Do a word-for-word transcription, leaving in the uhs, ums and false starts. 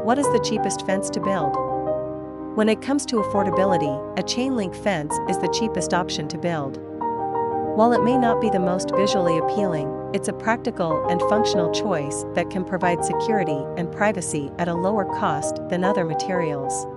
What is the cheapest fence to build? When it comes to affordability, a chain link fence is the cheapest option to build. While it may not be the most visually appealing, it's a practical and functional choice that can provide security and privacy at a lower cost than other materials.